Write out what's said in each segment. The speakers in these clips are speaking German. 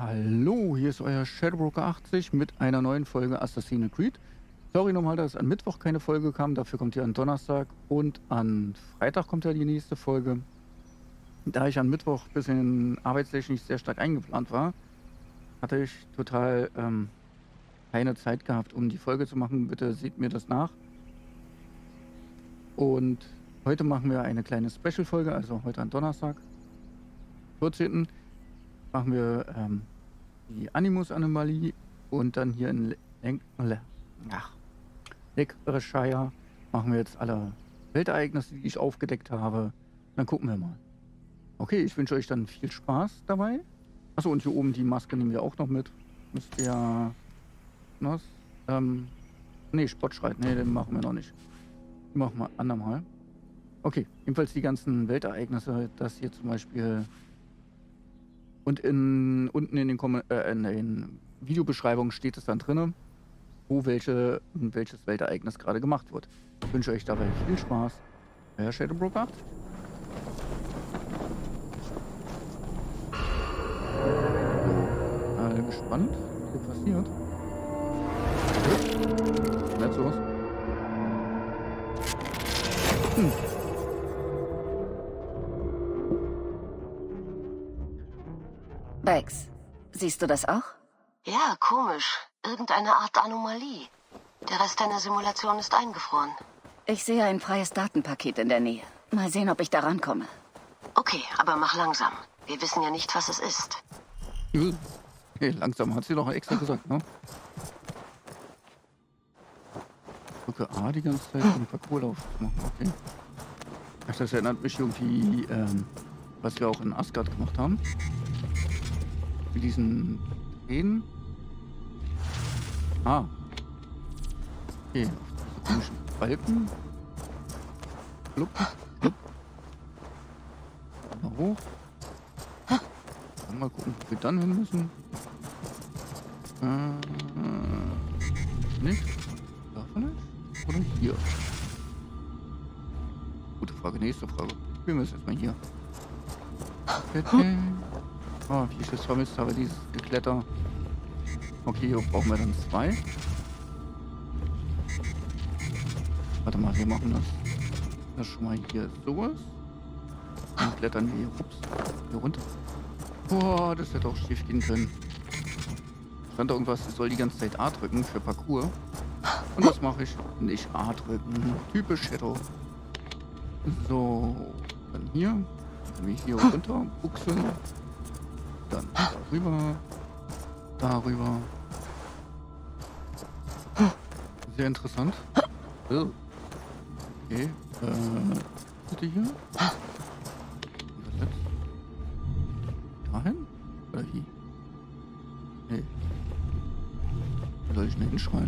Hallo, hier ist euer Shadowbroker 80 mit einer neuen Folge Assassin's Creed. Sorry nochmal, dass an Mittwoch keine Folge kam, dafür kommt ihr an Donnerstag und an Freitag kommt ja die nächste Folge. Da ich an Mittwoch ein bisschen arbeitstechnisch sehr stark eingeplant war, hatte ich total keine Zeit gehabt, um die Folge zu machen. Bitte seht mir das nach. Und heute machen wir eine kleine Special-Folge, also heute an Donnerstag, 14. machen wir die Animus-Anomalie und dann hier in Lancashire machen wir jetzt alle Weltereignisse, die ich aufgedeckt habe. Dann gucken wir mal. Okay, ich wünsche euch dann viel Spaß dabei. Achso, und hier oben die Maske nehmen wir auch noch mit. Müsst ihr... Was? Nee, Spottschreit. Nee, den machen wir noch nicht. Den machen wir andermal. Okay, jedenfalls die ganzen Weltereignisse, das hier zum Beispiel... Und unten in den Videobeschreibungen steht es dann drin, wo welches Weltereignis gerade gemacht wird. Ich wünsche euch dabei viel Spaß. Euer Shadowbroker. Mal gespannt, was hier passiert. Nicht so was. Bex, siehst du das auch? Ja, komisch. Irgendeine Art Anomalie. Der Rest deiner Simulation ist eingefroren. Ich sehe ein freies Datenpaket in der Nähe. Mal sehen, ob ich da rankomme. Okay, aber mach langsam. Wir wissen ja nicht, was es ist. Okay, langsam hat sie doch extra gesagt, ne? Drücke A die ganze Zeit, um Parcours aufzumachen. Okay. Ach, das erinnert mich irgendwie, was wir auch in Asgard gemacht haben. Mit diesen Tränen. Ah. Okay, auf diese komischen Balken. Blub, blub. Mal hoch. Mal gucken, wo wir dann hin müssen. Nicht? Davon nicht? Oder hier? Gute Frage, nächste Frage. Wir müssen erstmal hier. Okay. Oh, wie ich das vermisst habe, dieses Gekletter. Okay, hier brauchen wir dann 2. Warte mal, wir machen das schon mal hier sowas. Dann klettern wir hier runter. Boah, das hätte auch schief gehen können. Stand da irgendwas, ich soll die ganze Zeit A drücken für Parcours. Und das mache ich nicht A drücken. Typisch Shadow. So, dann hier. Dann wir hier runter buchsen. Dann darüber. Darüber. Sehr interessant. Oh. Okay. Bitte hier. Und was jetzt? Dahin? Oder hier? Nee. Da soll ich nicht hinschreien.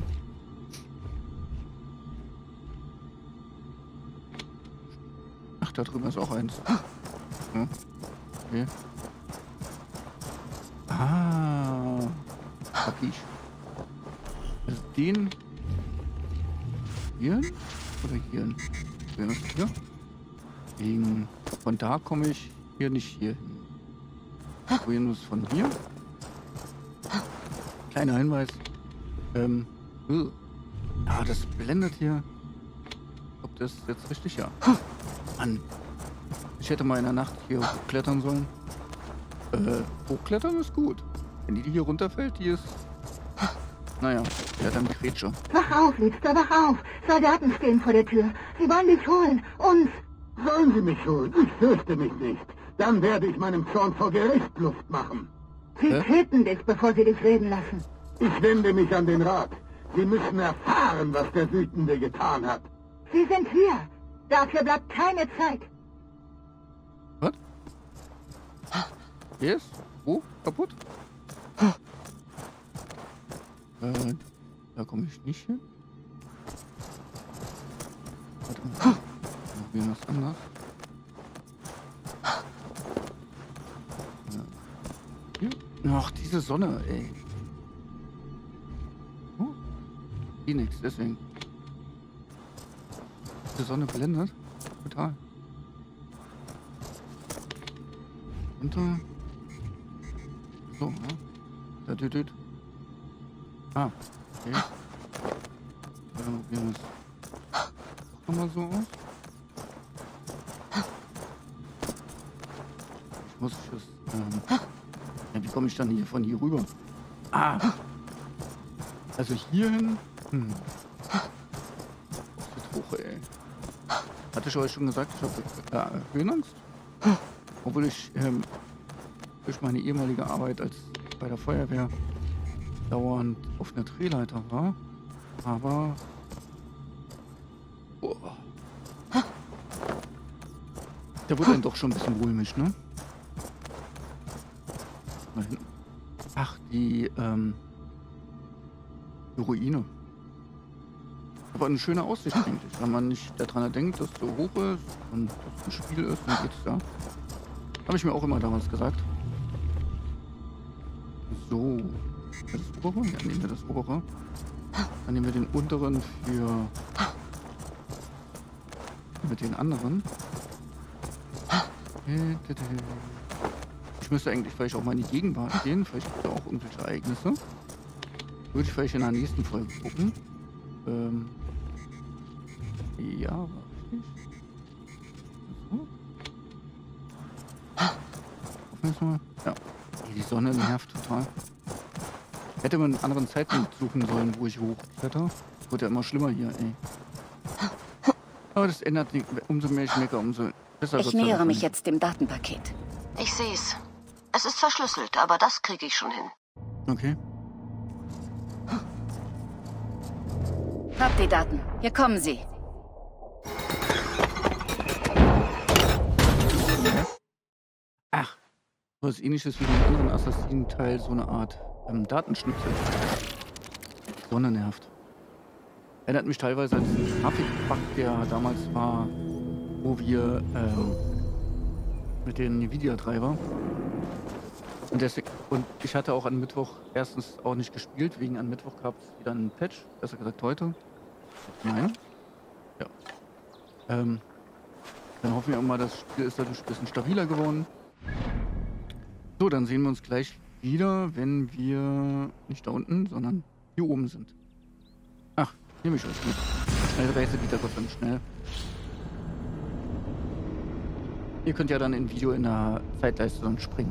Ach, da drüben ist auch eins. Ja. Okay. Ah. Hab ich. Also den. Hier? Oder hier? Wer ist hier? Wegen. Von da komme ich hier nicht hier hin. Probieren wir es von hier. Kleiner Hinweis. Ah, das blendet hier. Ob das jetzt richtig? Ja. Mann. Ich hätte mal in der Nacht hier hochklettern sollen. Hochklettern ist gut. Wenn die hier runterfällt, die ist... Naja, der hat dann Grätsche. Wach auf, Liebster, wach auf! Soldaten stehen vor der Tür. Sie wollen dich holen. Uns! Sollen Sie mich holen? Ich fürchte mich nicht. Dann werde ich meinem Zorn vor Gericht Luft machen. Sie töten dich, bevor sie dich reden lassen. Ich wende mich an den Rat. Sie müssen erfahren, was der Wütende getan hat. Sie sind hier. Dafür bleibt keine Zeit. Was? Hier ist? Wo? Kaputt? Da komme ich nicht hin. Warte mal. Probieren wir was anders. Hier. Ach, diese Sonne, ey. Hier nichts, deswegen. Die Sonne blendet. Total. runter. So, ne? Da düdüt. Ah, okay. Dann probieren wir es nochmal so aus. Ich muss das, ja, wie komme ich dann hier von hier rüber? Ah! Also hierhin. Hoch, ey. Hatte ich euch schon gesagt, ich habe Höhenangst. Obwohl ich durch meine ehemalige Arbeit bei der Feuerwehr dauernd auf einer Drehleiter war. Aber der wurde dann doch schon ein bisschen mulmig, ne? Ach, die Ruine. Aber eine schöne Aussicht eigentlich, wenn man nicht daran denkt, dass es so hoch ist und dass es ein Spiel ist, dann geht's ja. Habe ich mir auch immer damals gesagt. So. Das obere? Ja, nehmen wir das obere. Dann nehmen wir den unteren für mit den anderen. Ich müsste eigentlich vielleicht auch mal in die Gegenwart gehen. Vielleicht gibt es ja auch irgendwelche Ereignisse. Würde ich vielleicht in der nächsten Folge gucken. Ja, war richtig. So. Ja. Die Sonne nervt total. Hätte man einen anderen Zeitpunkt suchen sollen, wo ich hochkletter. Wird ja immer schlimmer hier, ey. Aber das ändert nicht. Umso mehr ich meckere, umso besser wird es. Ich nähere mich jetzt dem Datenpaket. Ich seh's. Es ist verschlüsselt, aber das kriege ich schon hin. Okay. Habt die Daten. Hier kommen sie. Ach, so was Ähnliches wie den anderen Assassin-Teil, so eine Art Datenschnipsel. Sonne nervt. Erinnert mich teilweise an diesen Grafikbug, der damals war, wo wir mit den Nvidia-Treiber. Und ich hatte auch an Mittwoch erstens auch nicht gespielt, wegen an Mittwoch gab es wieder einen Patch, besser gesagt heute. Nein. Ja. Dann hoffen wir auch mal, das Spiel ist dadurch ein bisschen stabiler geworden. So, dann sehen wir uns gleich wieder, wenn wir nicht da unten, sondern hier oben sind. Ach, nehme ich euch mit. Schnell Reise wieder Gott und schnell. Ihr könnt ja dann im Video in der Zeitleiste dann springen.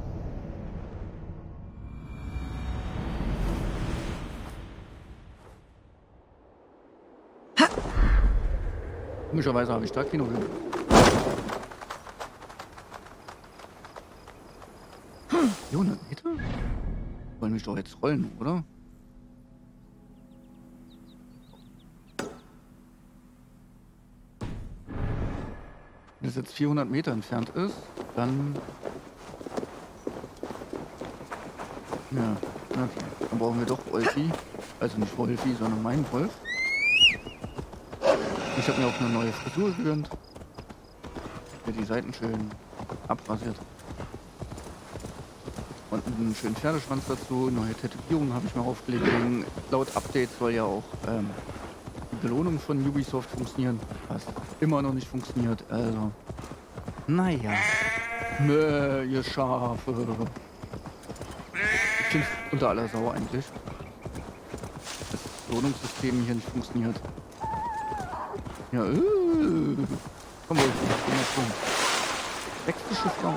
Komischerweise habe ich da Kino gehört. Jo, 100 Meter? Wollen mich doch jetzt rollen, oder? Wenn es jetzt 400 Meter entfernt ist, dann... Ja, okay. Dann brauchen wir doch Wolfi. Also nicht Wolfi, sondern mein Wolf. Ich habe mir auch eine neue Frisur gegönnt. Hier die Seiten schön abrasiert. Und einen schönen Pferdeschwanz dazu. Neue Tätowierungen habe ich mir aufgelegt. Laut Update soll ja auch die Belohnung von Ubisoft funktionieren. Was immer noch nicht funktioniert. Also, naja. Ihr Schafe. Ich finde es unter aller Sau eigentlich. Das Belohnungssystem hier nicht funktioniert. Ja, komm mal, komm. Sächsische Frau.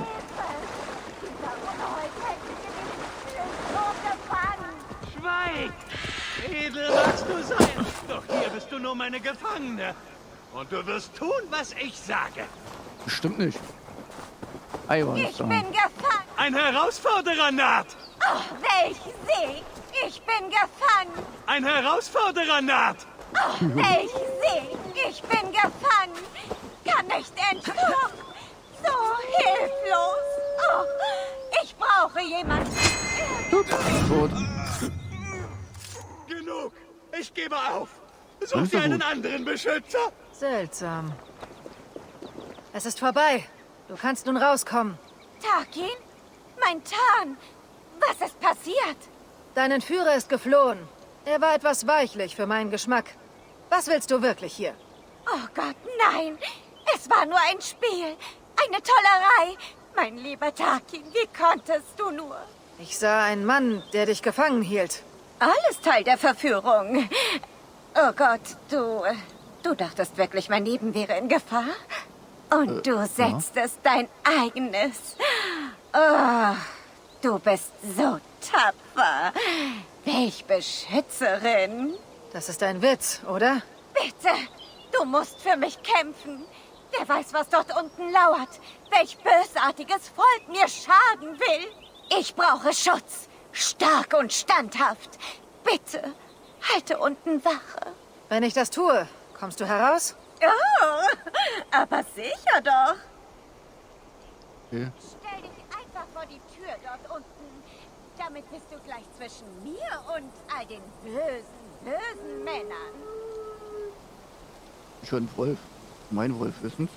Schweig! Edel magst du sein, doch hier bist du nur meine Gefangene. Und du wirst tun, was ich sage. Bestimmt nicht. Eiweiß. Ich bin gefangen. Ein Herausforderer naht. Oh, welch Sieg. Ich bin gefangen. Ein Herausforderer naht. Oh, welch Sieg. Ich bin gefangen. Kann nicht entkommen. So hilflos. Oh, ich brauche jemanden. Tot. Genug. Ich gebe auf. Such dir einen anderen Beschützer. Seltsam. Es ist vorbei. Du kannst nun rauskommen. Tarkin? Mein Tarn. Was ist passiert? Dein Entführer ist geflohen. Er war etwas weichlich für meinen Geschmack. Was willst du wirklich hier? Oh Gott, nein. Es war nur ein Spiel. Eine Tollerei. Mein lieber Tarkin, wie konntest du nur? Ich sah einen Mann, der dich gefangen hielt. Alles Teil der Verführung. Oh Gott, du dachtest wirklich, mein Leben wäre in Gefahr? Und du setztest dein eigenes. Oh, du bist so tapfer. Welch Beschützerin. Das ist ein Witz, oder? Bitte, du musst für mich kämpfen. Wer weiß, was dort unten lauert. Welch bösartiges Volk mir schaden will. Ich brauche Schutz. Stark und standhaft. Bitte, halte unten Wache. Wenn ich das tue, kommst du heraus? Oh, aber sicher doch. Okay. Stell dich einfach vor die Tür dort unten. Damit bist du gleich zwischen mir und all den bösen Männern. Ich höre einen Wolf. Mein Wolf wissen's.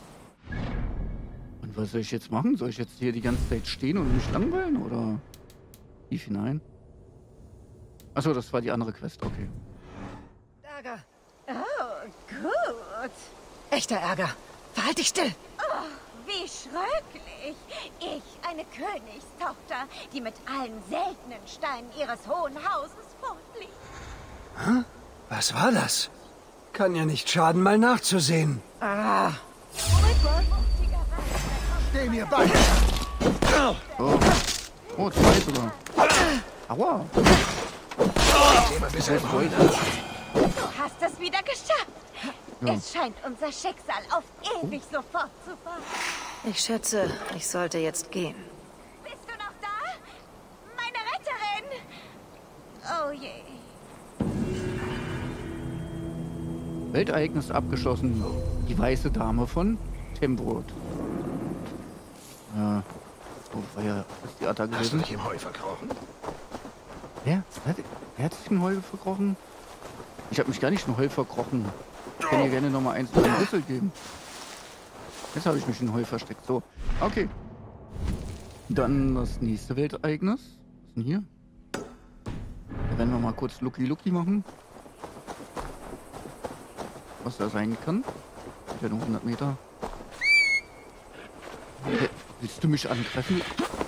Und was soll ich jetzt machen? Soll ich jetzt hier die ganze Zeit stehen und mich langweilen? Oder tief hinein? Achso, das war die andere Quest. Okay. Ärger. Oh, gut. Echter Ärger. Verhalt dich still. Oh, wie schröcklich. Ich, eine Königstochter, die mit allen seltenen Steinen ihres hohen Hauses fortfliegt. Hä? Was war das? Kann ja nicht schaden, mal nachzusehen. Ah. Steh mir bei! Oh, zwei sogar. Aua. Du hast es wieder geschafft. Ja. Es scheint unser Schicksal auf ewig so fortzufahren. Ich schätze, ich sollte jetzt gehen. Bist du noch da? Meine Retterin! Oh je. Weltereignis abgeschlossen. Die weiße Dame von Tembrot. Wo war ja ist die Atta Hast du gewesen? dich im Heu verkrochen? Wer hat sich im Heu verkrochen? Ich habe mich gar nicht im Heu verkrochen. Ich kann dir gerne nochmal eins mit dem Rüssel geben. Jetzt habe ich mich im Heu versteckt. So, okay. Dann das nächste Weltereignis. Was ist denn hier? Da werden wir mal kurz Lucky machen. Was da sein kann. Ja, nur 100 Meter. Hey, willst du mich angreifen?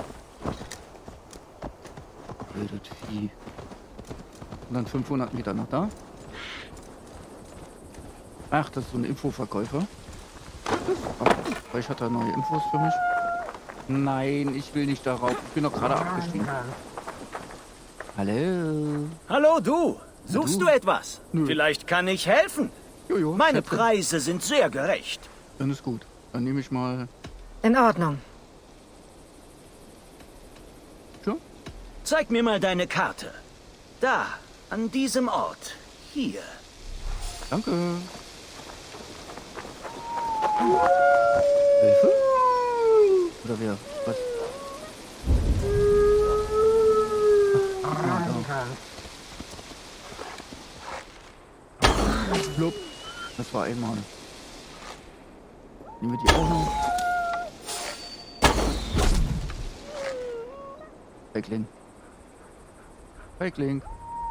Blödes Vieh. Und dann 500 Meter nach da. Ach, das ist so ein Infoverkäufer. Vielleicht hat er neue Infos für mich. Nein, ich will nicht darauf. Ich bin doch gerade abgestiegen. Hallo. Hallo du. Suchst du? du etwas? Nö. Vielleicht kann ich helfen. Jojo. Meine Schätze. Preise sind sehr gerecht. Dann ist gut. Dann nehme ich mal. In Ordnung. Tja. Zeig mir mal deine Karte. Da, an diesem Ort. Hier. Danke. Hilfe? Oder wer? Was? Ach, da. Blub. Das war einmal. Nehmen wir die auch noch. Feigling. Feigling.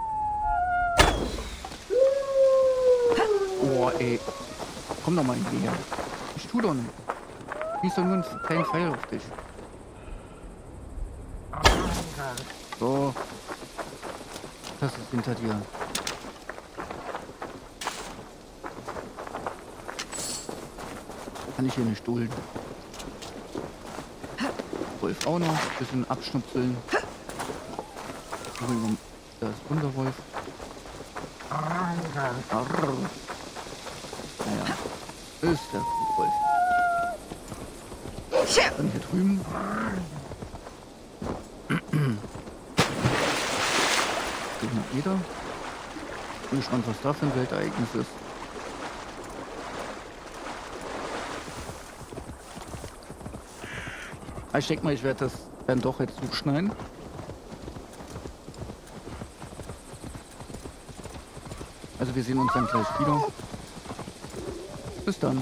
Oh, ey. Komm doch mal hierher. Ich tu doch nicht. Schieß doch nur einen kleinen Pfeil auf dich. So. Das ist hinter dir. Kann ich hier nicht dulden. Wolf auch noch. Bisschen abschnupseln. Da ist unser Wolf. Arr. Naja. Ist der Wolf. Dann hier drüben. Jeder. Bin gespannt, was da für ein Weltereignis ist. Ich denke mal, ich werde das dann doch jetzt zuschneiden. Also wir sehen uns dann gleich wieder. Bis dann.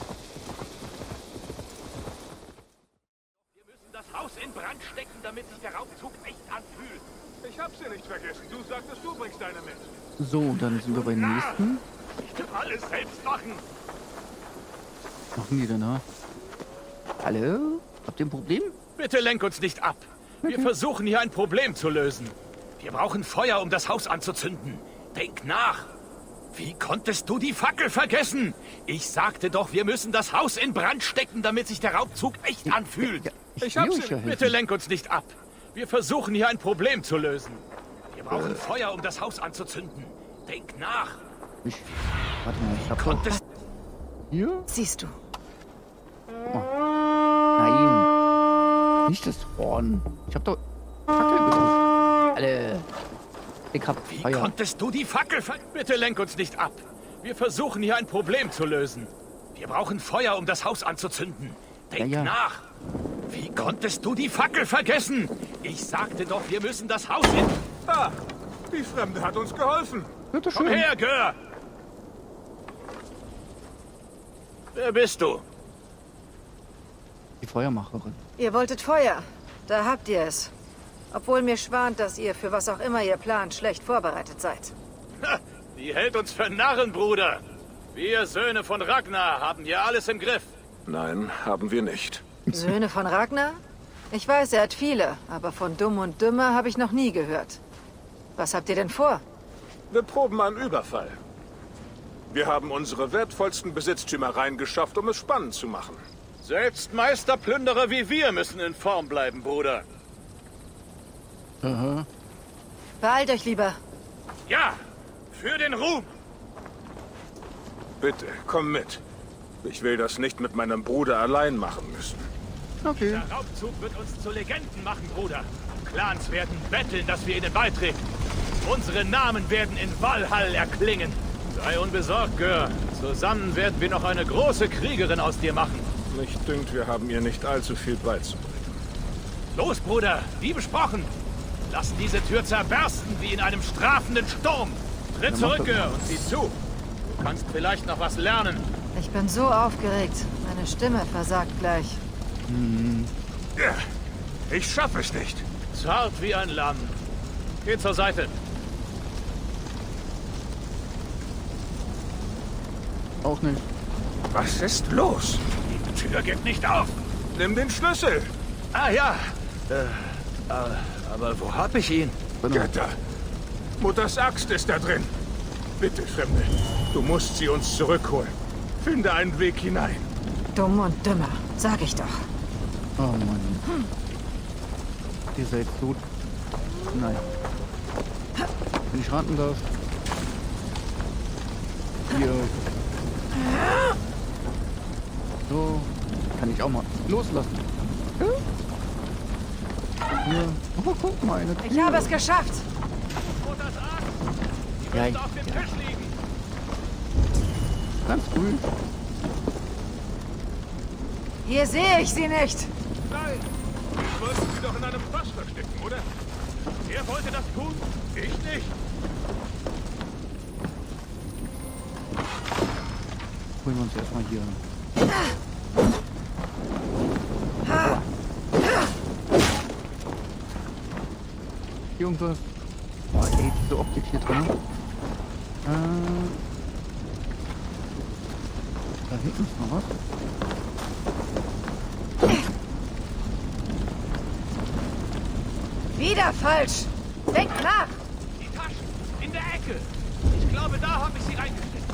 Wir müssen das Haus in Brand stecken, damit sich der Raubzug echt anfühlt. Ich hab's dir nicht vergessen. Du sagtest, du bringst deine mit. So, dann sind wir beim nächsten. Ich will alles selbst machen. Was machen die denn da? Hallo? Habt ihr ein Problem? Bitte lenk uns nicht ab. Wir versuchen hier ein Problem zu lösen. Wir brauchen Feuer, um das Haus anzuzünden. Denk nach. Wie konntest du die Fackel vergessen? Ich sagte doch, wir müssen das Haus in Brand stecken, damit sich der Raubzug echt anfühlt. Ich hab's dir. Bitte lenk uns nicht ab. Wir versuchen hier ein Problem zu lösen. Wir brauchen Feuer, um das Haus anzuzünden. Denk nach. Warte mal, ich hab Konntest hier? Siehst du. Nein. Nicht das Horn. Ich hab doch Fackel gedrückt. Alle. Ich hab Wie Feuer. konntest du die Fackel Bitte lenk uns nicht ab. Wir versuchen hier ein Problem zu lösen. Wir brauchen Feuer, um das Haus anzuzünden. Denk Ja, ja. nach. Wie konntest du die Fackel vergessen? Ich sagte doch, wir müssen das Haus in... Ah, die Fremde hat uns geholfen. Bitte Komm schön. her, Gör! Wer bist du? Die Feuermacherin. Ihr wolltet Feuer. Da habt ihr es. Obwohl mir schwant, dass ihr für was auch immer ihr plant, schlecht vorbereitet seid. Ha, die hält uns für Narren, Bruder. Wir Söhne von Ragnar haben hier alles im Griff. Nein, haben wir nicht. Söhne von Ragnar? Ich weiß, er hat viele, aber von Dumm und Dümmer habe ich noch nie gehört. Was habt ihr denn vor? Wir proben einen Überfall. Wir haben unsere wertvollsten Besitztümer reingeschafft, um es spannend zu machen. Selbst Meisterplünderer wie wir müssen in Form bleiben, Bruder. Aha. Beeilt euch lieber. Ja, für den Ruhm. Bitte, komm mit. Ich will das nicht mit meinem Bruder allein machen müssen. Okay. Der Raubzug wird uns zu Legenden machen, Bruder. Clans werden betteln, dass wir ihnen beitreten. Unsere Namen werden in Valhall erklingen. Sei unbesorgt, Gör. Zusammen werden wir noch eine große Kriegerin aus dir machen. Mich dünkt, wir haben ihr nicht allzu viel beizubringen. Los, Bruder, wie besprochen. Lass diese Tür zerbersten wie in einem strafenden Sturm. Tritt zurück, Gör, und sieh zu. Du kannst vielleicht noch was lernen. Ich bin so aufgeregt. Meine Stimme versagt gleich. Ja, ich schaffe es nicht. Zart wie ein Lamm. Geh zur Seite. Auch nicht. Was ist los? Die Tür geht nicht auf. Nimm den Schlüssel. Ah ja. Aber wo hab ich ihn? Götter. Mutters Axt ist da drin. Bitte, Fremde. Du musst sie uns zurückholen. Finde einen Weg hinein. Dumm und Dümmer, sag ich doch. Oh Mann. Ihr seid so... Nein. Wenn ich raten darf. Hier. So. Kann ich auch mal loslassen. Hier. Oh, guck mal, eine Tür. Ich habe es geschafft. Mutters Axt. Die Ja, müsste auf dem Tisch liegen. Ganz ruhig. Hier sehe ich sie nicht. Nein. Du wolltest sie doch in einem Fass verstecken, oder? Wer wollte das tun? Ich nicht. Holen wir uns erstmal hier. Irgendwas. Oh, ey, diese Optik hier drin. Da hinten ist noch was. Wieder falsch. Denk nach. Die Taschen in der Ecke. Ich glaube, da habe ich sie reingesteckt.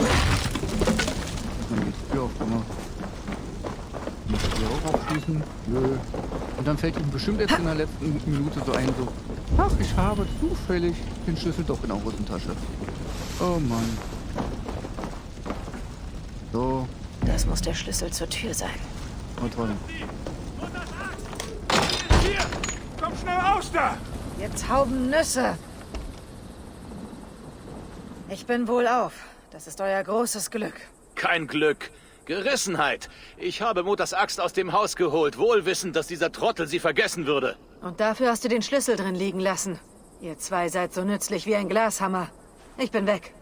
Dann geht's die Tür aufgemacht. Muss ich hier auch aufschließen? Nö. Und dann fällt ihm bestimmt jetzt in der letzten Minute so ein, so, ach, ich habe zufällig den Schlüssel doch in der Hosentasche. Oh Mann. So, Das muss der Schlüssel zur Tür sein. oh toll. Hier! Komm schnell raus da! Ihr tauben Nüsse. Ich bin wohlauf. Das ist euer großes Glück. Kein Glück. Gerissenheit. Ich habe Mutters Axt aus dem Haus geholt, wohl wissend, dass dieser Trottel sie vergessen würde. Und dafür hast du den Schlüssel drin liegen lassen. Ihr zwei seid so nützlich wie ein Glashammer. Ich bin weg.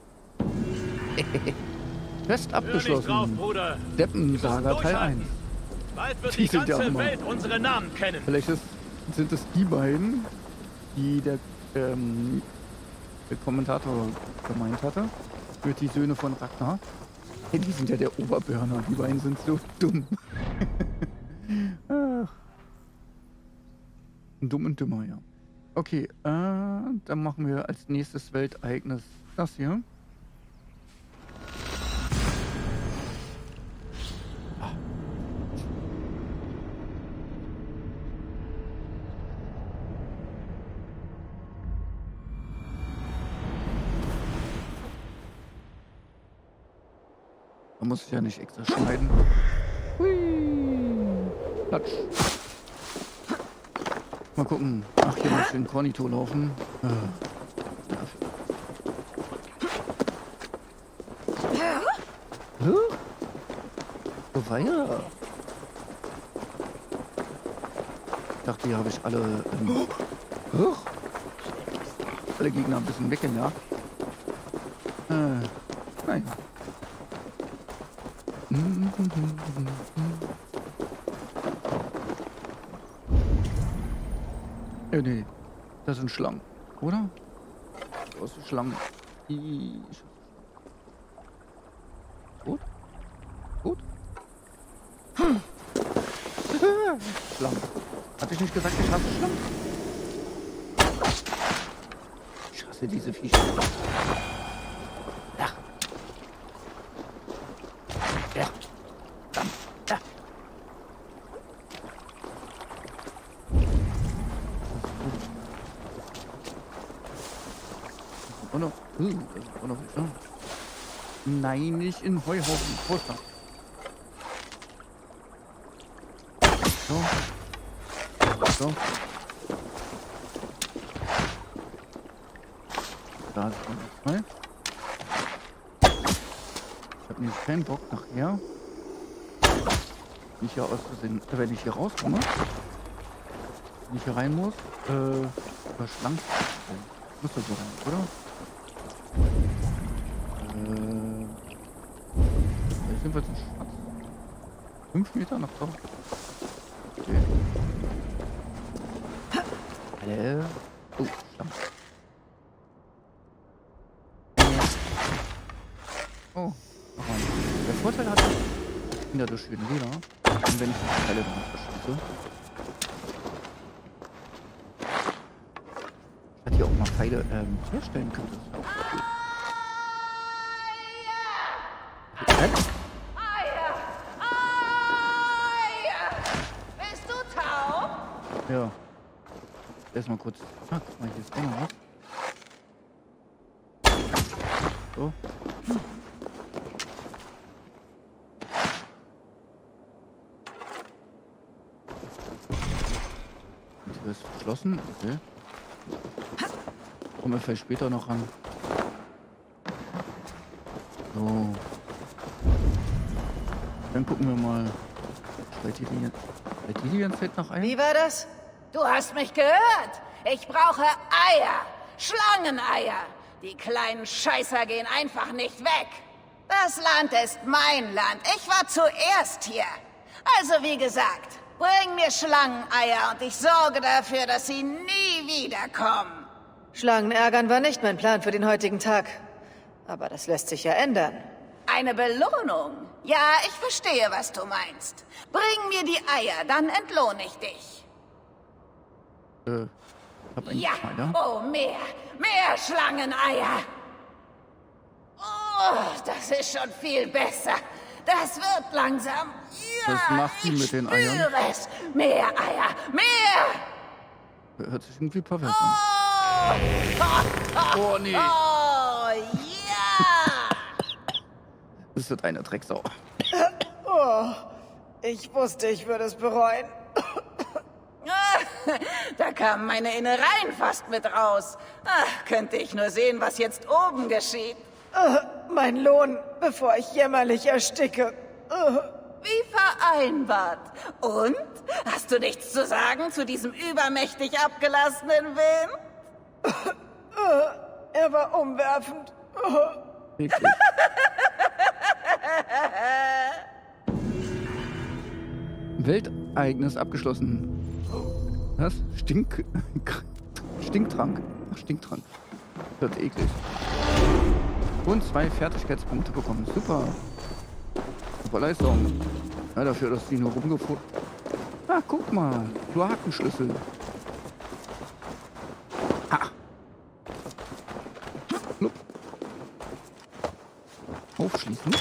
Fest Hör nicht drauf, abgeschlossen. Bruder. Deppensaga Teil 1. Bald wird Die die sind ja ganze Hammer. Welt unsere Namen kennen. Vielleicht sind es die beiden, die der Kommentator gemeint hatte. Für die Söhne von Ragnar. Hey, die sind ja der Oberburner. Die beiden sind so dumm. Ach. Dumm und Dümmer, ja. Okay, dann machen wir als nächstes Weltereignis das hier. Man muss es ja nicht extra schneiden. Hui. Platsch. Mal gucken. Ach, hier muss den Kornito laufen. So weiter. Ich dachte, hier habe ich alle alle Gegner ein bisschen weggejagt. Nein. Ja, nee, das sind Schlangen, oder? Das sind Schlangen. Gut? Gut? Schlangen. Hatte ich nicht gesagt, ich hasse Schlangen? Ich hasse diese Viecher. Ja. Ja. Ja. Oh no. Oh no. Nein, nicht in Heuhaufen. Poster. So. So. Da ist noch zwei. Ich habe nämlich keinen Bock nachher. Nicht hier auszusehen, wenn ich hier rauskomme. Wenn ich hier rein muss. Über Schlangen. Muss da so rein, oder? Jetzt sind wir zum Schatz. 5 Meter nach draußen. Okay. Hallo. Oh, Schlangen. Oh, nochmal. Der Vorteil hat, ich bin ja durch schön Leder. Und wenn ich die Teile damit verschieße. Ich hätte hier auch mal Pfeile herstellen können. Das ist auch cool. Bist du taub? Ja. Erstmal kurz. Ah, guck mal, hier ist auch noch was. So. Die Tür ist verschlossen. Okay. Kommen wir vielleicht später noch ran. So. Dann gucken wir mal. Bei Lilian fällt noch ein. Wie war das? Du hast mich gehört. Ich brauche Eier. Schlangeneier. Die kleinen Scheißer gehen einfach nicht weg. Das Land ist mein Land. Ich war zuerst hier. Also wie gesagt, bring mir Schlangeneier und ich sorge dafür, dass sie nie wiederkommen. Schlangen ärgern war nicht mein Plan für den heutigen Tag. Aber das lässt sich ja ändern. Eine Belohnung? Ja, ich verstehe, was du meinst. Bring mir die Eier, dann entlohne ich dich. Hab einen Ja, Eier. oh, mehr Schlangeneier. Oh, das ist schon viel besser. Das wird langsam. Ja, Was macht sie mit den Eiern? Ich spüre es. Mehr Eier, mehr. Hört sich irgendwie pervers an. Oh, nee. Oh, ja. Das ist eine Drecksau. Oh, ich wusste, ich würde es bereuen. Da kamen meine Innereien fast mit raus. Ach, könnte ich nur sehen, was jetzt oben geschieht. Mein Lohn, bevor ich jämmerlich ersticke. Wie vereinbart. Und? Hast du nichts zu sagen zu diesem übermächtig abgelassenen Wind? Er war umwerfend. Wirklich. Weltereignis abgeschlossen. Was? Stinktrank. Ach, Stinktrank. Das wird eklig. Und 2 Fertigkeitspunkte bekommen. Super. Super Leistung. Ja, dafür, dass die nur rumgefunden. Ah, guck mal. Kloakenschlüssel. aufschließen.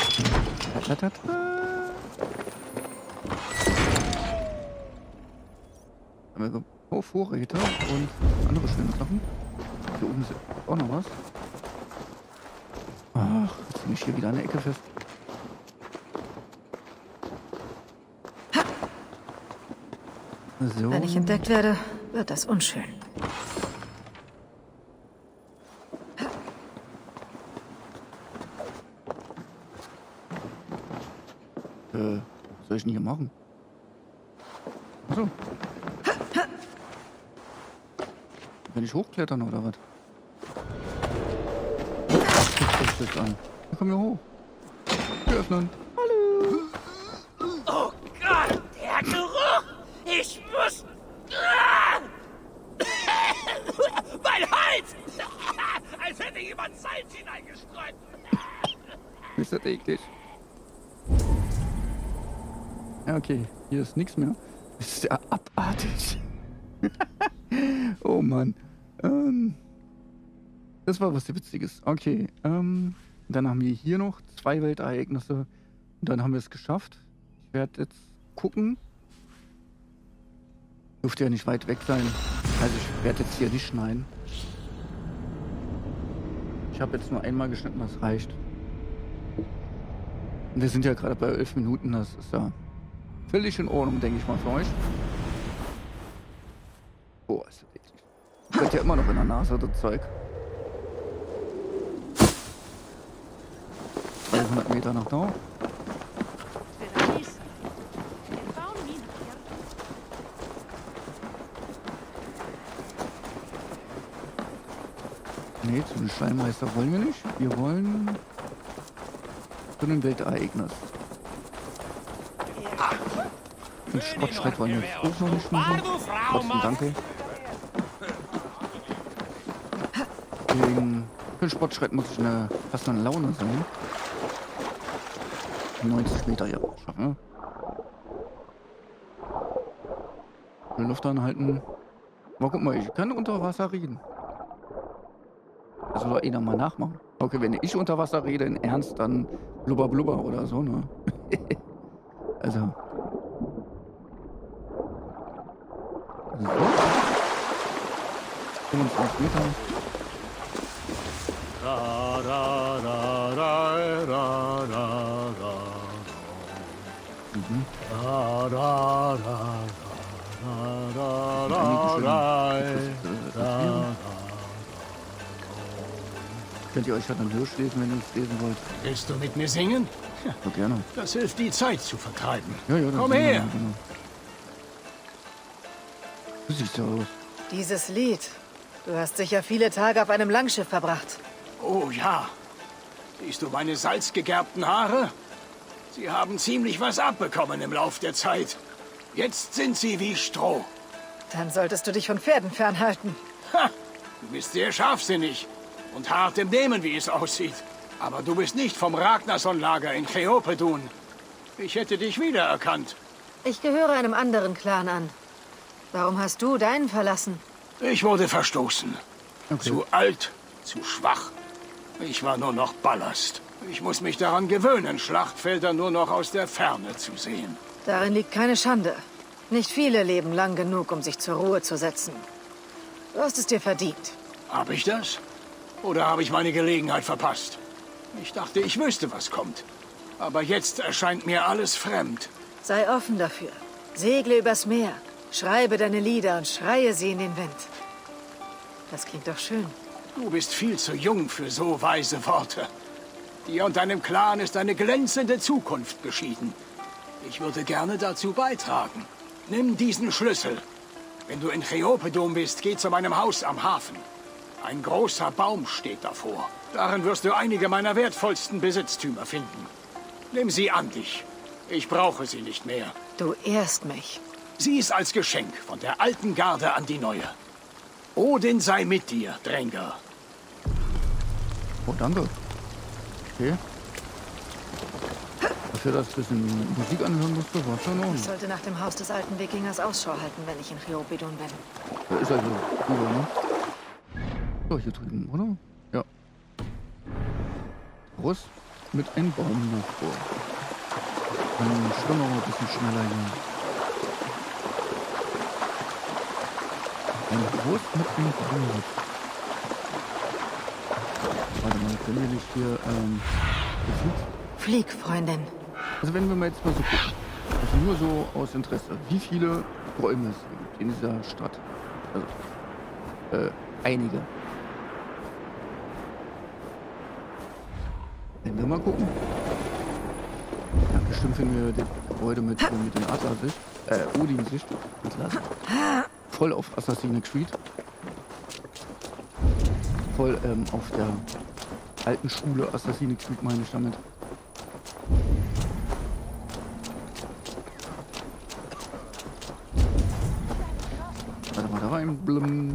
Haben wir Vorräte und andere schöne Sachen. Hier oben ist auch noch was. Ach, jetzt bin ich hier wieder an der Ecke fest. So. Wenn ich entdeckt werde, wird das unschön. Was soll ich denn hier machen? Achso. Kann ich hochklettern oder was? Ich das an. Dann kommen wir hoch. Wir öffnen. Hallo. Oh Gott, der Geruch! Ich muss... Mein Hals! Als hätte jemand Salz hineingestreut. Ist das eklig? Ja, okay. Hier ist nichts mehr. Das ist ja abartig. Oh Mann. Das war was Witziges. Okay. Dann haben wir hier noch 2 Weltereignisse. Und dann haben wir es geschafft. Ich werde jetzt gucken. Dürfte ja nicht weit weg sein. Also ich werde jetzt hier nicht schneiden. Ich habe jetzt nur einmal geschnitten, das reicht. Und wir sind ja gerade bei 11 Minuten. Das ist ja völlig in Ordnung, denke ich mal, für euch. Oh, ist das eklig. Ich hört ja immer noch in der Nase, das Zeug. 200 Meter nach da. Nee, zu den Steinmeister wollen wir nicht. Wir wollen zu einem Weltereignis. Den Sportschreit wollen wir jetzt auch noch nicht machen. Trotzdem danke. Für den Sportschreit muss ich eine passende Laune sein. 90 Meter ja schaffen. Die Luft anhalten. Aber guck mal, ich kann unter Wasser reden. Das soll einer mal nachmachen. Okay, wenn ich unter Wasser rede in Ernst, dann blubber blubber oder so, ne? Also. So. 25 Meter. Mhm. Könnt ihr euch ja dann durchlesen, wenn ihr es lesen wollt. Willst du mit mir singen? Ja, so gerne. Das hilft, die Zeit zu vertreiben. Ja, komm her! Genau. Du siehst ja aus. Dieses Lied. Du hast sicher viele Tage auf einem Langschiff verbracht. Oh ja. Siehst du meine salzgegerbten Haare? Sie haben ziemlich was abbekommen im Lauf der Zeit. Jetzt sind sie wie Stroh. Dann solltest du dich von Pferden fernhalten. Ha! Du bist sehr scharfsinnig und hart im Nehmen, wie es aussieht. Aber du bist nicht vom Ragnarsson-Lager in Cheopedun. Ich hätte dich wiedererkannt. Ich gehöre einem anderen Clan an. Warum hast du deinen verlassen? Ich wurde verstoßen. Okay. Zu alt, zu schwach. Ich war nur noch Ballast. Ich muss mich daran gewöhnen, Schlachtfelder nur noch aus der Ferne zu sehen. Darin liegt keine Schande. Nicht viele leben lang genug, um sich zur Ruhe zu setzen. Du hast es dir verdient. Habe ich das? Oder habe ich meine Gelegenheit verpasst? Ich dachte, ich wüsste, was kommt. Aber jetzt erscheint mir alles fremd. Sei offen dafür. Segle übers Meer. Schreibe deine Lieder und schreie sie in den Wind. Das klingt doch schön. Du bist viel zu jung für so weise Worte. Dir und deinem Clan ist eine glänzende Zukunft beschieden. Ich würde gerne dazu beitragen. Nimm diesen Schlüssel. Wenn du in Cheopedum bist, geh zu meinem Haus am Hafen. Ein großer Baum steht davor. Darin wirst du einige meiner wertvollsten Besitztümer finden. Nimm sie an dich. Ich brauche sie nicht mehr. Du ehrst mich. Sie ist als Geschenk von der alten Garde an die neue. Odin sei mit dir, Dränger. Oh, danke. Okay. Dafür, dass ich ein bisschen Musik anhören musste, war schon noch. Ich sollte nach dem Haus des alten Wikingers Ausschau halten, wenn ich in Cheopedon bin. Da ist also über, ne? So, hier drüben, oder? Ja. Brust. mit einem Baum noch vor. Dann schwimmen wir mal ein bisschen schneller hier. Ein Wurst mit dem Brot. Warte mal, können wir nicht hier, Flieg, Freundin. Also wenn wir mal jetzt mal so gucken, also nur so aus Interesse, wie viele Bäume es gibt in dieser Stadt? Also, einige. Wenn wir mal gucken. Ja, bestimmt finden wir das Gebäude mit den Adler-Sicht, Odin-Sicht entlassen. Voll auf Assassin's Creed. Voll auf der alten Schule Assassin's Creed meine ich damit. Warte mal da rein. Blum.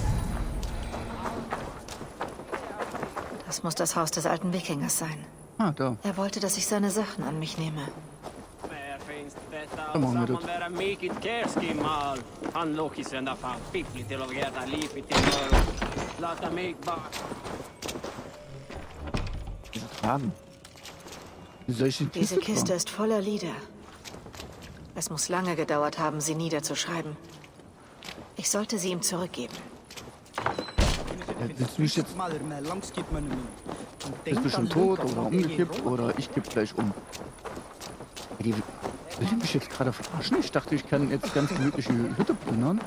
Das muss das Haus des alten Wikingers sein. Ah, da. Er wollte, dass ich seine Sachen an mich nehme. Da machen wir das. Diese Tragen. Diese Kiste ist voller Lieder. Es muss lange gedauert haben, sie niederzuschreiben. Ich sollte sie ihm zurückgeben. Willst du mich jetzt... Bist du schon tot oder umgekippt oder ich kipp gleich um? Will die mich jetzt gerade verarschen? Ich dachte, ich kann jetzt ganz gemütlich die Hütte plündern.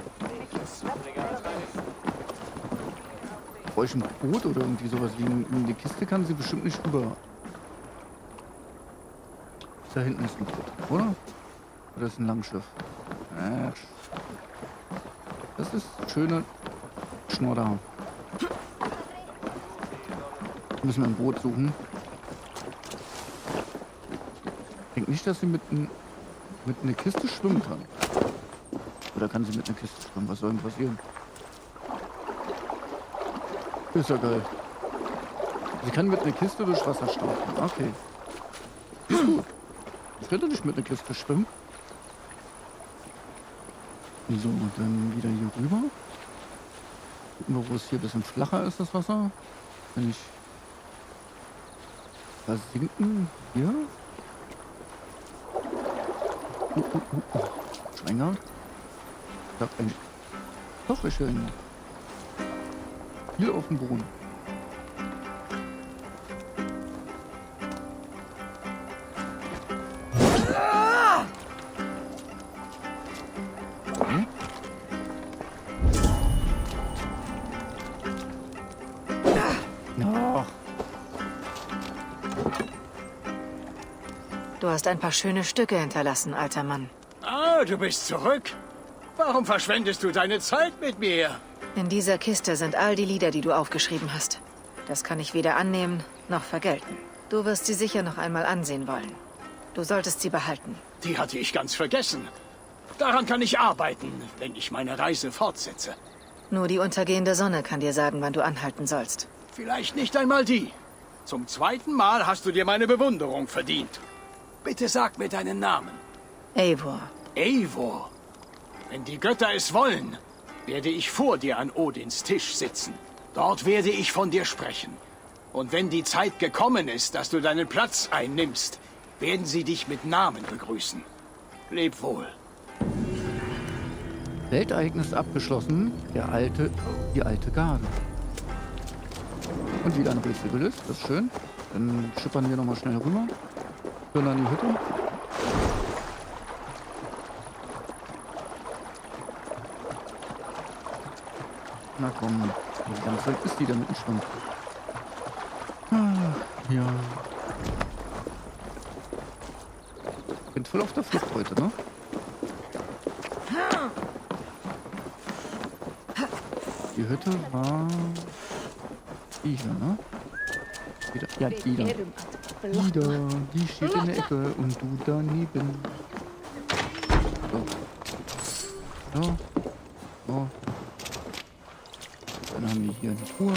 Brauche ich ein Boot oder irgendwie sowas? In die Kiste kann sie bestimmt nicht rüber. Da hinten ist ein Boot, oder? Oder ist ein Langschiff? Ach. Das ist schöne Schnodder. Müssen wir ein Boot suchen. Ich denke nicht, dass sie mit einer Kiste schwimmen kann. Oder kann sie mit einer Kiste schwimmen? Was soll denn passieren? Ist ja geil. Sie kann mit einer Kiste durch Wasser starten. Okay. Ist gut. Ich könnte nicht mit einer Kiste schwimmen. So, und dann wieder hier rüber. Gucken wir, wo es hier ein bisschen flacher ist, das Wasser. Wenn ich versinken hier. Schwenger. Sagt eigentlich. Doch, ich höre ihn. Hier auf dem Boden. Okay. Oh. Du hast ein paar schöne Stücke hinterlassen, alter Mann. Ah, du bist zurück. Warum verschwendest du deine Zeit mit mir? In dieser Kiste sind all die Lieder, die du aufgeschrieben hast. Das kann ich weder annehmen noch vergelten. Du wirst sie sicher noch einmal ansehen wollen. Du solltest sie behalten. Die hatte ich ganz vergessen. Daran kann ich arbeiten, wenn ich meine Reise fortsetze. Nur die untergehende Sonne kann dir sagen, wann du anhalten sollst. Vielleicht nicht einmal die. Zum zweiten Mal hast du dir meine Bewunderung verdient. Bitte sag mir deinen Namen. Eivor. Eivor. Wenn die Götter es wollen, werde ich vor dir an Odins Tisch sitzen. Dort werde ich von dir sprechen. Und wenn die Zeit gekommen ist, dass du deinen Platz einnimmst, werden sie dich mit Namen begrüßen. Leb wohl. Weltereignis abgeschlossen. Die alte Garde. Und wieder ein Rätsel gelöst. Das ist schön. Dann schippern wir nochmal schnell rüber. Hören an die Hütte. Na komm, wie ganz weit ist die da mit dem Schwamm? Ach, ja. Bin voll auf der Flucht heute, ne? Die Hütte war die hier, ne? Ja, die da. Die da, die steht in der Ecke und du daneben. So. So. So. Dann haben wir hier eine Truhe.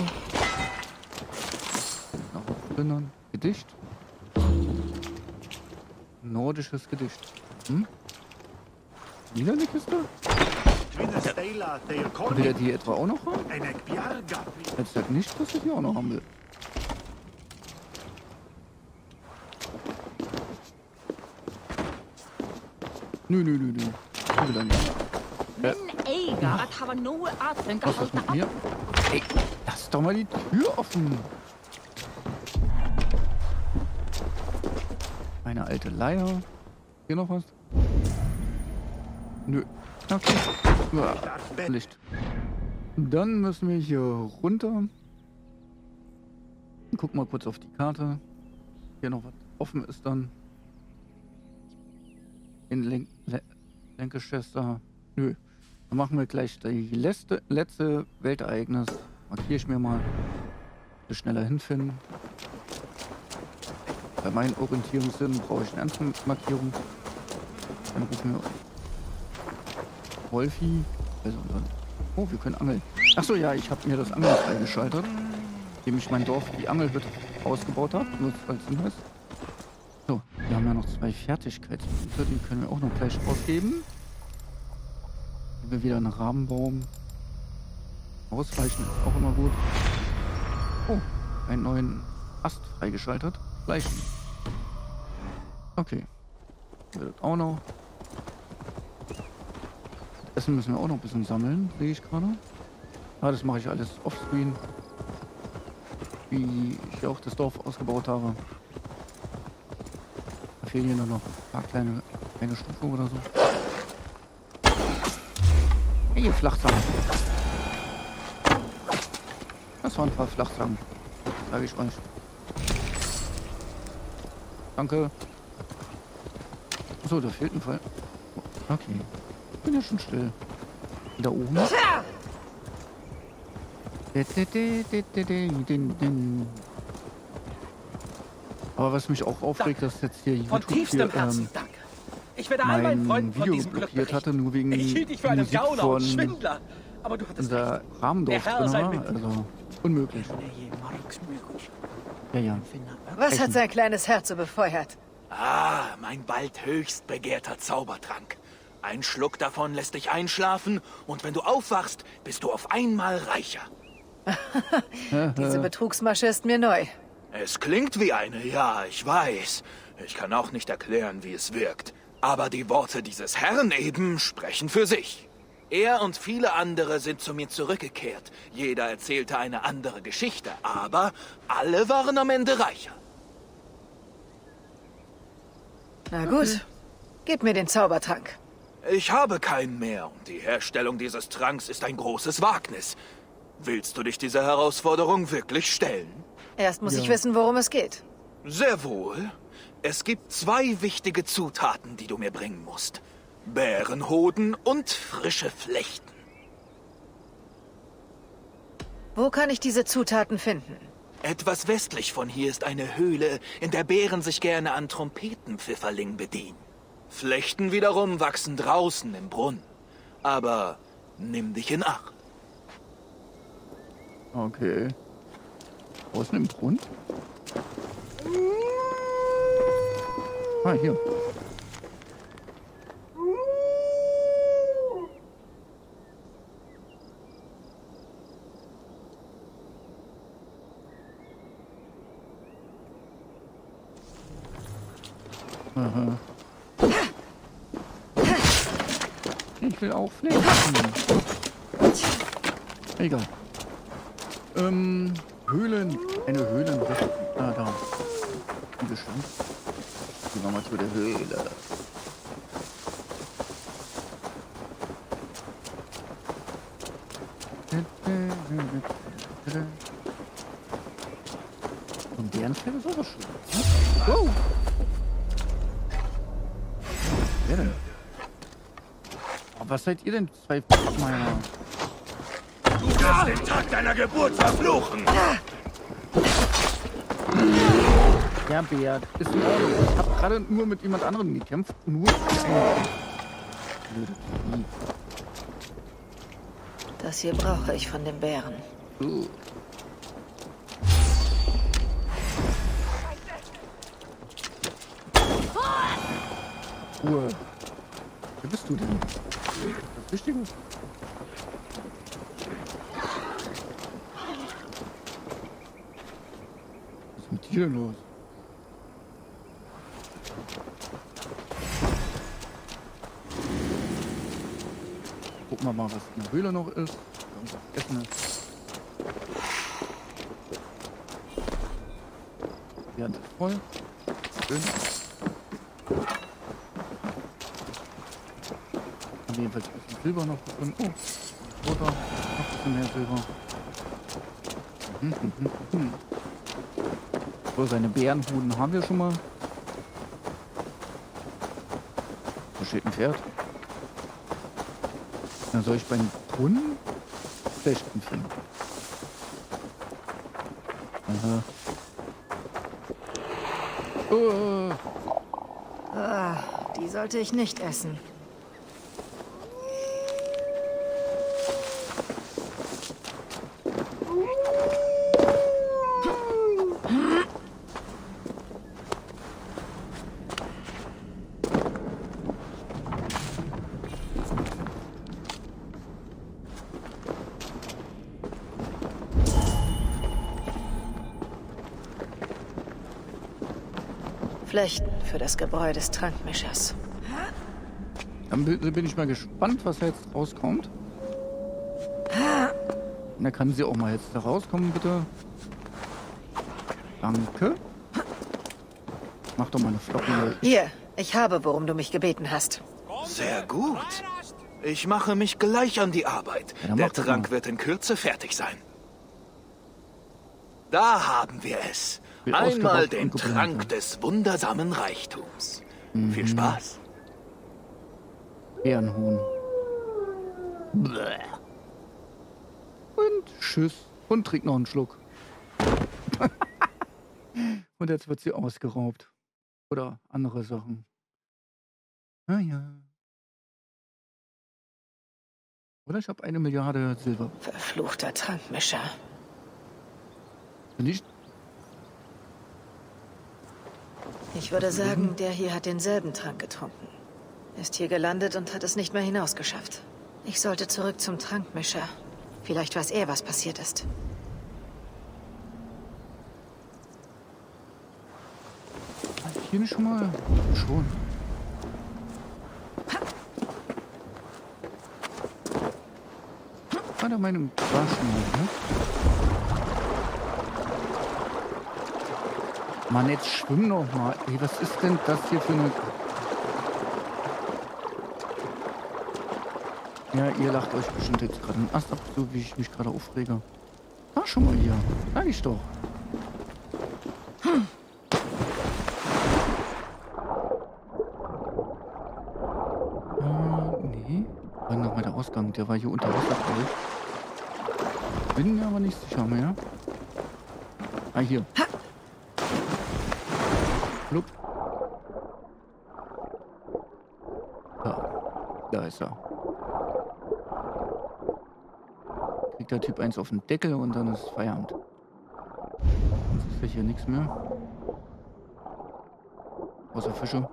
Noch drinnen. Gedicht. Nordisches Gedicht. Hm? Wieder eine Kiste? Will er die etwa auch noch haben? Jetzt sagt nicht, dass er die auch noch haben will. Nö. Ich will da nicht. Was ist das mit mir? Ey, lass doch mal die Tür offen. Eine alte Leier. Hier noch was? Nö. Okay. Ja, Licht. Dann müssen wir hier runter. Guck mal kurz auf die Karte. Hier noch was offen ist dann. In Lancashire. Nö. Dann machen wir gleich die letzte Weltereignis. Markiere ich mir mal. Schneller hinfinden. Bei meinen Orientierungssinn brauche ich eine Ernstmarkierung. Dann rufen wir Wolfi. Also dann. Oh, wir können angeln. Achso, ja, ich habe mir das Angeln freigeschaltet. Indem ich mein Dorf die Angelhütte ausgebaut habe. Nur als Hinweis. So, wir haben ja noch 2 Fertigkeitspunkte. Die können wir auch noch gleich ausgeben. Wir wieder einen Rahmenbaum. Ausreichen ist auch immer gut. Oh, einen neuen Ast freigeschaltet. Fleischen. Okay. Wird auch noch. Essen müssen wir auch noch ein bisschen sammeln, sehe ich gerade. Ah, das mache ich alles offscreen. Wie ich auch das Dorf ausgebaut habe. Da fehlen hier nur noch ein paar kleine Stufen oder so. Hey, ihr Flachzangen. Das waren ein paar Flachzangen. Sage ich euch. Danke. Achso, da fehlt ein Fall. Okay. Ich bin ja schon still. Da oben. Aber was mich auch aufregt, dass jetzt hier von tiefstem Herzen danke. Ich werde all meinen Freunden von diesem Glück berichten. Hatte, nur wegen ich hielt dich für einen Gauner und Schwindler. Aber du hattest recht. Rahmendorf drin war, also unmöglich. Ja. Was hat sein kleines Herz so befeuert? Ah, mein bald höchst begehrter Zaubertrank. Ein Schluck davon lässt dich einschlafen und wenn du aufwachst, bist du auf einmal reicher. Diese Betrugsmasche ist mir neu. Es klingt wie eine, ja, ich weiß. Ich kann auch nicht erklären, wie es wirkt. Aber die Worte dieses Herrn eben sprechen für sich. Er und viele andere sind zu mir zurückgekehrt. Jeder erzählte eine andere Geschichte, aber alle waren am Ende reicher. Na gut, gib mir den Zaubertrank. Ich habe keinen mehr und die Herstellung dieses Tranks ist ein großes Wagnis. Willst du dich dieser Herausforderung wirklich stellen? Erst muss ich wissen, worum es geht. Sehr wohl. Es gibt 2 wichtige Zutaten, die du mir bringen musst. Bärenhoden und frische Flechten. Wo kann ich diese Zutaten finden? Etwas westlich von hier ist eine Höhle, in der Bären sich gerne an Trompetenpfifferlingen bedienen. Flechten wiederum wachsen draußen im Brunnen. Aber nimm dich in Acht. Okay. Draußen im Brunnen? Ah, hier. Aha. Ich will auch Flechten. Egal. Höhlen. Eine Höhlenrichtung. Ah, da. Bestimmt. Gehen wir mal zu der Höhle. Und Bärenfell ist auch schön. Wow. Wer denn? Oh, was seid ihr denn? 2 Meiner. Du wirst den Tag deiner Geburt verfluchen! Ja, Bert, ist in Ordnung. Ich habe gerade nur mit jemand anderem gekämpft. Nur. Das hier brauche ich von dem Bären. Ruhe. Wer bist du denn? Das Wichtige. Was ist mit dir denn los? Gucken wir mal, was in der Höhle noch ist. Irgendwas Essen ist. Die Hand ist voll. Schön. Haben wir jedenfalls ein bisschen Silber noch gefunden. Oh, Futter. Noch ein bisschen mehr Silber. So, seine Bärenhuden haben wir schon mal. Wo steht ein Pferd? Dann soll ich beim Brunnen Flechten finden. Aha. Die sollte ich nicht essen. Flechten für das Gebräu des Trankmischers. Dann bin ich mal gespannt, was jetzt rauskommt. Und da kann sie auch mal jetzt da rauskommen, bitte. Danke. Mach doch mal eine Flocken. Hier, ich habe, worum du mich gebeten hast. Sehr gut. Ich mache mich gleich an die Arbeit. Ja, der Trank wird in Kürze fertig sein. Da haben wir es. Einmal den Trank des wundersamen Reichtums. Viel Spaß. Bärenhuhn. Und tschüss. Und trink noch einen Schluck. Und jetzt wird sie ausgeraubt. Oder andere Sachen. Naja. Oder ich habe 1 Milliarde Silber. Verfluchter Trankmischer. Nicht? Ich würde sagen, der hier hat denselben Trank getrunken. Ist hier gelandet und hat es nicht mehr hinausgeschafft. Ich sollte zurück zum Trankmischer. Vielleicht weiß er, was passiert ist. Hier nicht schon mal? Schon. Ah, da meine war schon mal, ne? Mann, jetzt schwimm noch mal. Ey, was ist denn das hier für eine... Ja, ihr lacht euch bestimmt jetzt gerade einen Ast ab, so wie ich mich gerade aufrege. Ah, schon mal hier. Sag ich doch. Nee. Wann noch mal der Ausgang? Der war hier unter Wasser, glaube ich. Bin mir aber nicht sicher mehr. Ah, hier. Blub. Da ist er. Kriegt der Typ eins auf den Deckel und dann ist Feierabend. Sonst ist ja hier nichts mehr. Außer Fische.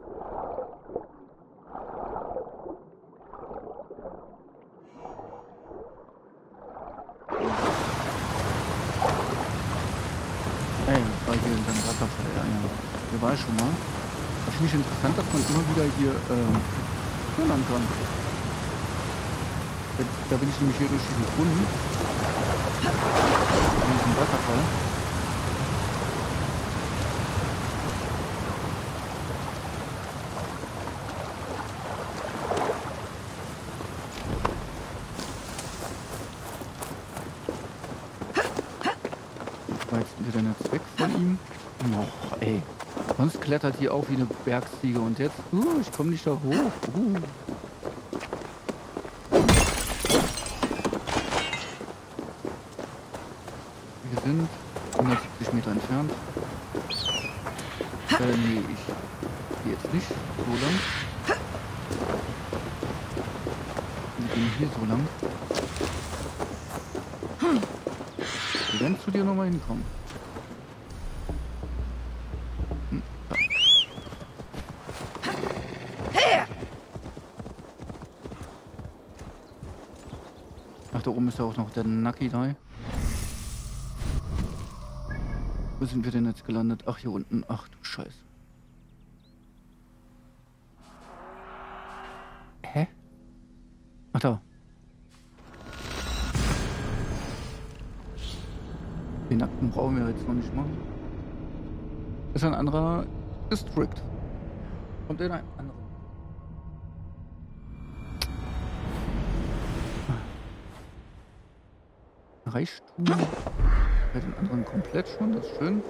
Ey, das war hier in seinem Wasserfall. Ja. Hier war ich schon mal. Das finde ich interessant, dass man immer wieder hier hören kann. Da bin ich nämlich hier durch diesen Brunnen. In diesem Wasserfall. War jetzt wieder jetzt weg von ihm. Oh, ey. Sonst klettert hier auch wie eine Bergziege und jetzt, ich komme nicht da hoch. Wir sind 170 Meter entfernt. Nee, ich gehe jetzt nicht so lang. Wir gehen hier so lang. Wir werden zu dir nochmal hinkommen. Ach, da oben ist ja auch noch der Nucky da. Wo sind wir denn jetzt gelandet? Ach, hier unten. Ach du Scheiße. Hä? Ach da. Den nackten brauchen wir jetzt noch nicht machen. Das ist ein anderer District. Kommt in ein anderer. Reichtum. Bei den anderen komplett schon, das ist schön.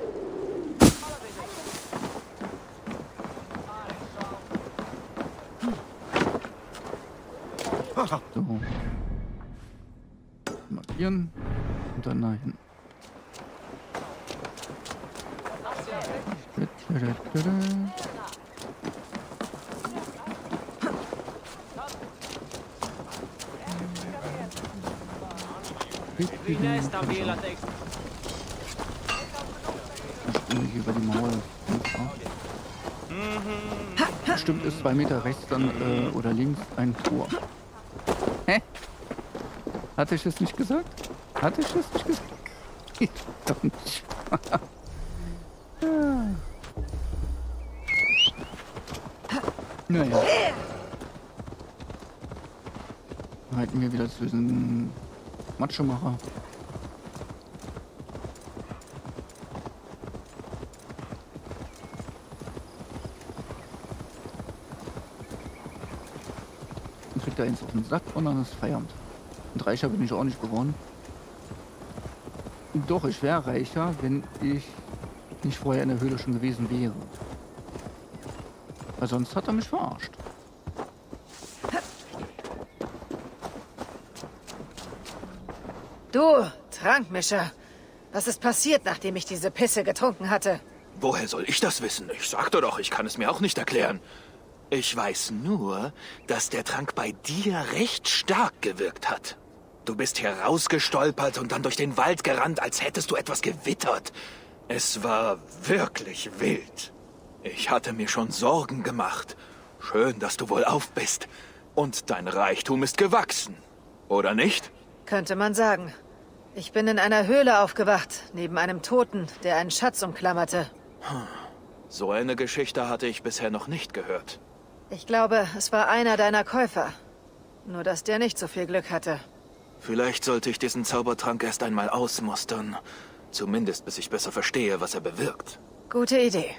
So. Markieren und dann nach hinten. Dann über die Mauer. Bestimmt ist 2 Meter rechts dann oder links ein Tor. Hä? Hatte ich das nicht gesagt? Hatte ich das nicht gesagt? Ich doch nicht. Naja. Halten wir wieder zu diesem Matschemacher. Dann kriegt er eins auf den Sack und dann ist Feierabend. Und reicher bin ich auch nicht geworden. Doch, ich wäre reicher, wenn ich nicht vorher in der Höhle schon gewesen wäre. Weil sonst hat er mich verarscht. Du, Trankmischer. Was ist passiert, nachdem ich diese Pisse getrunken hatte? Woher soll ich das wissen? Ich sagte doch, ich kann es mir auch nicht erklären. Ich weiß nur, dass der Trank bei dir recht stark gewirkt hat. Du bist hier rausgestolpert und dann durch den Wald gerannt, als hättest du etwas gewittert. Es war wirklich wild. Ich hatte mir schon Sorgen gemacht. Schön, dass du wohlauf bist. Und dein Reichtum ist gewachsen. Oder nicht? Könnte man sagen. Ich bin in einer Höhle aufgewacht, neben einem Toten, der einen Schatz umklammerte. So eine Geschichte hatte ich bisher noch nicht gehört. Ich glaube, es war einer deiner Käufer. Nur, dass der nicht so viel Glück hatte. Vielleicht sollte ich diesen Zaubertrank erst einmal ausmustern. Zumindest, bis ich besser verstehe, was er bewirkt. Gute Idee.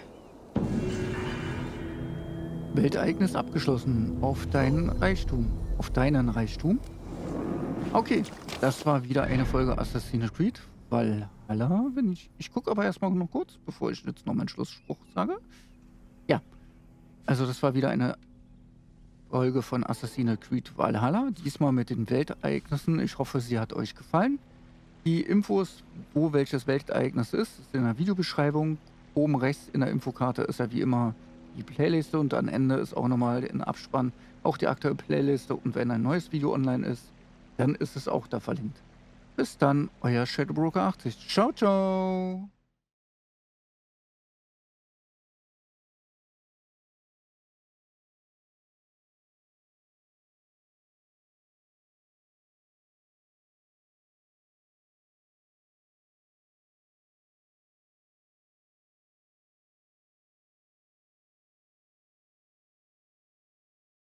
Weltereignis abgeschlossen. Auf deinen Reichtum. Auf deinen Reichtum. Okay, das war wieder eine Folge Assassin's Creed Valhalla. Ich gucke aber erstmal noch kurz, bevor ich jetzt noch meinen Schlussspruch sage. Ja, also das war wieder eine Folge von Assassin's Creed Valhalla. Diesmal mit den Weltereignissen. Ich hoffe, sie hat euch gefallen. Die Infos, wo welches Weltereignis ist in der Videobeschreibung. Oben rechts in der Infokarte ist ja wie immer die Playliste und am Ende ist auch nochmal in Abspann auch die aktuelle Playliste. Und wenn ein neues Video online ist, dann ist es auch da verlinkt. Bis dann, euer Shadowbroker 80. Ciao, ciao.